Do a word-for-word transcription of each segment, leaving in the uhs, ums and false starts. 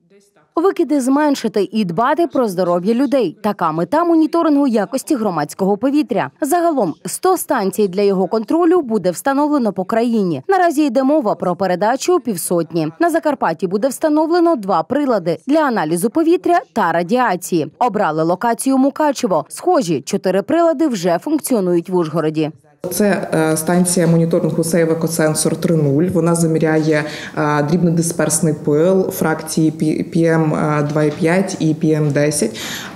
Викиди зменшити і дбати про здоров'я людей. Така мета моніторингу якості громадського повітря. Загалом сто станцій для його контролю буде встановлено по країні. Наразі йде мова про передачу півсотні. На Закарпатті буде встановлено два прилади для аналізу повітря та радіації. Обрали локацію Мукачево. Схожі чотири прилади вже функціонують в Ужгороді. Це станція моніторингу Сейв Екосенсор три нуль. Вона заміряє дрібнодисперсний пил, фракції пі ем два і п'ять і пі ем десять.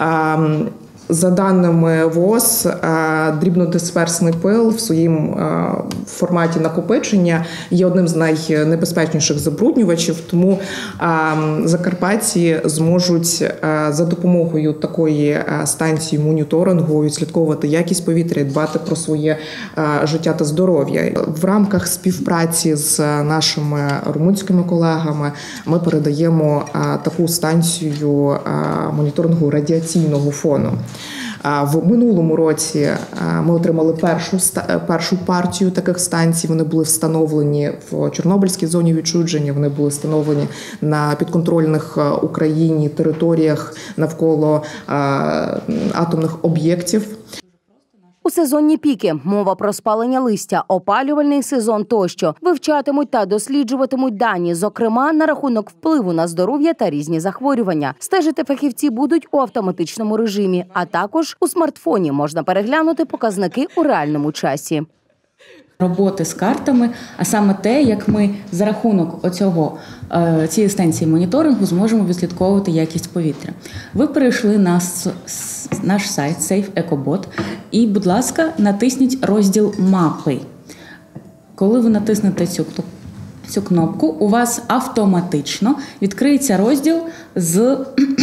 За даними ВОЗ, дрібнодисперсний пил в своїм форматі накопичення є одним з найнебезпечніших забруднювачів, тому закарпатці зможуть за допомогою такої станції моніторингу відслідковувати якість повітря і дбати про своє життя та здоров'я. В рамках співпраці з нашими румунськими колегами ми передаємо таку станцію моніторингу радіаційного фону. В минулому році ми отримали першу, першу партію таких станцій. Вони були встановлені в Чорнобильській зоні відчуження, вони були встановлені на підконтрольних Україні територіях навколо атомних об'єктів. У сезонні піки – мова про спалення листя, опалювальний сезон тощо – вивчатимуть та досліджуватимуть дані, зокрема, на рахунок впливу на здоров'я та різні захворювання. Стежити фахівці будуть у автоматичному режимі, а також у смартфоні можна переглянути показники у реальному часі. Роботи з картами, а саме те, як ми за рахунок оцього, цієї станції моніторингу зможемо відслідковувати якість повітря. Ви перейшли на наш сайт Сейв Екобот і, будь ласка, натисніть розділ «Мапи». Коли ви натиснете цю, цю кнопку, у вас автоматично відкриється розділ з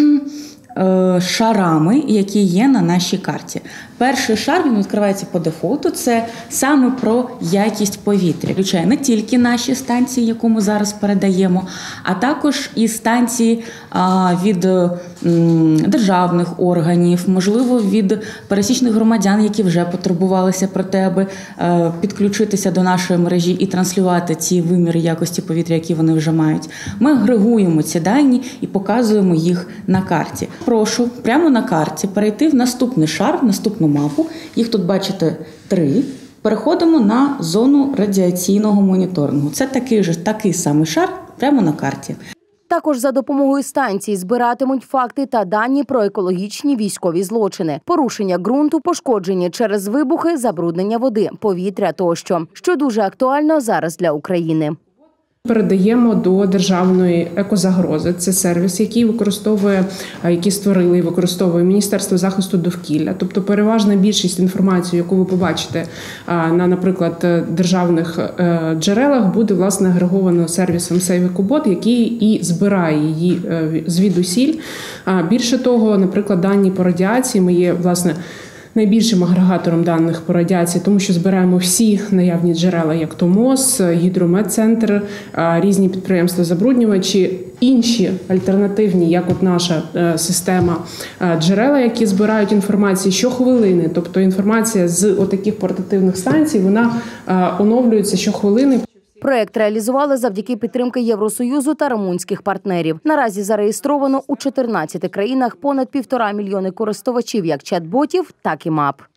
шарами, які є на нашій карті. Перший шар, він відкривається по дефолту, це саме про якість повітря. Включає не тільки наші станції, яку ми зараз передаємо, а також і станції від державних органів, можливо, від пересічних громадян, які вже потурбувалися про те, аби підключитися до нашої мережі і транслювати ці виміри якості повітря, які вони вже мають. Ми агрегуємо ці дані і показуємо їх на карті. Прошу прямо на карті перейти в наступний шар, в наступну мапу. Їх тут, бачите, три. Переходимо на зону радіаційного моніторингу. Це такий же, такий самий шар прямо на карті. Також за допомогою станцій збиратимуть факти та дані про екологічні військові злочини, порушення ґрунту, пошкодження через вибухи, забруднення води, повітря тощо, що дуже актуально зараз для України. Передаємо до державної екозагрози. Це сервіс, який використовує, який створили і використовує Міністерство захисту довкілля. Тобто переважна більшість інформації, яку ви побачите на, наприклад, державних джерелах, буде, власне, агреговано сервісом Сейв Екобот, який і збирає її звідусіль. Більше того, наприклад, дані по радіації ми є, власне, найбільшим агрегатором даних по радіації, тому що збираємо всі наявні джерела, як то МОЗ, Гідрометцентр, різні підприємства-забруднювачі, інші альтернативні, як от наша система, джерела, які збирають інформацію щохвилини. Тобто інформація з отаких портативних станцій, вона оновлюється щохвилини. Проект реалізували завдяки підтримки Євросоюзу та румунських партнерів. Наразі зареєстровано у чотирнадцяти країнах понад півтора мільйони користувачів як чат-ботів, так і мап.